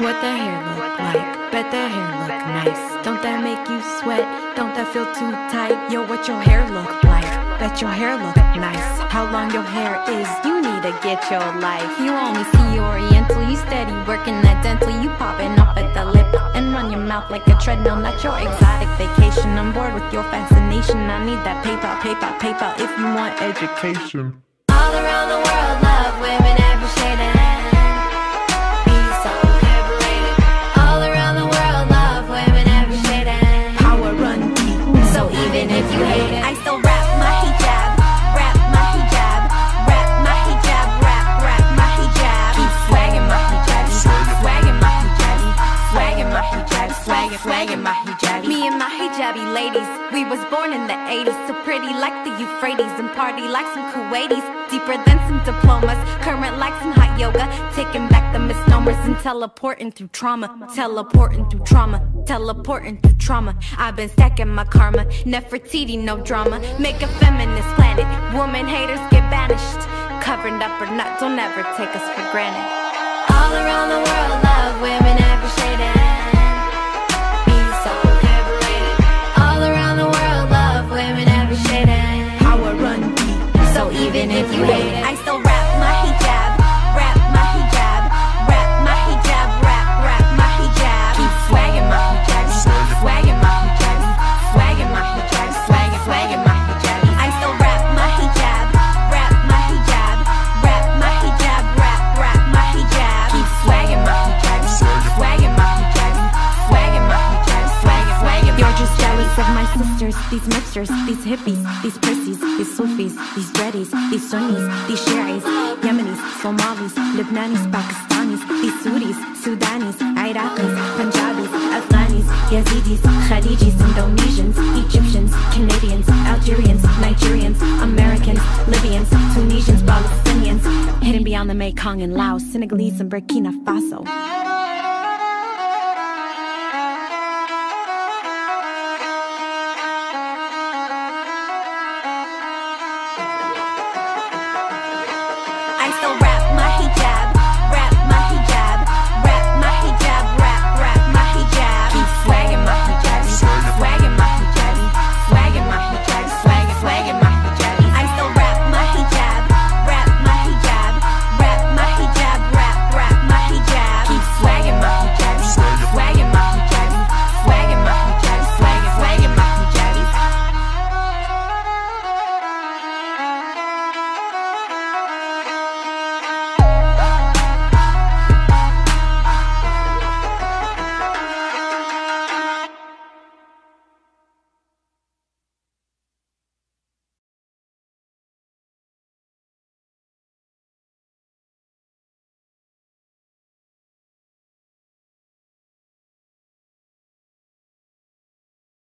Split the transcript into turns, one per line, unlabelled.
What the hair look like? Bet that hair look nice. Don't that make you sweat? Don't that feel too tight? Yo, what your hair look like? Bet your hair look nice. How long your hair is? You need to get your life. You only see Oriental. You steady working that dental. You popping off at the lip and run your mouth like a treadmill. Not your exotic vacation. I'm bored with your fascination. I need that paper, paper, paper. If you want education.
All around the world, love women every shade and be so liberated. All around the world, love women every shade and
power run deep.
So even if you hate it, I still rap my hijab, rap my hijab, rap my hijab, rap my hijab. Keep swagging my hijab, swagging my hijab, swagging my hijab, swagging my hijab. Me and my hijabi ladies, we was born in the 80s, so pretty like the Euphrates and party like some Kuwaitis. Deeper than some diplomas, current like some hot yoga. Taking back the misnomers and teleporting through trauma. Teleporting through trauma, teleporting through trauma. I've been stacking my karma, Nefertiti, no drama. Make a feminist planet, woman haters get banished. Covered up or not, don't ever take us for granted. All around the world, love women every shade and be so liberated. All around the world, love women every shade and
power run deep.
So even if you hate it, I still rap my hijab, rap my hijab, rap my hijab, rap my hijab. Keep swagging my hijab, swagging my hijab, swagging my hijab, swagging my hijab. I still rap my hijab, rap my hijab, rap my hijab, rap my hijab. Keep swagging my hijab, swagging my hijab, swagging my hijab, swagging.
You're just jealous of my sisters, these mixtures, these hippies, these prissies, these Sufis, these dreadies, these Sunnis, these Shi'is, Yemenis, Somalis, Lebanese, Pakistanis, these Sudis, Sudanis, Iraqis, Punjabis, Afghanis, Yazidis, Khadijis, Indonesians, Egyptians, Canadians, Algerians, Nigerians, Americans, Libyans, Tunisians, Palestinians, hidden beyond the Mekong and Laos, Senegalese and Burkina Faso.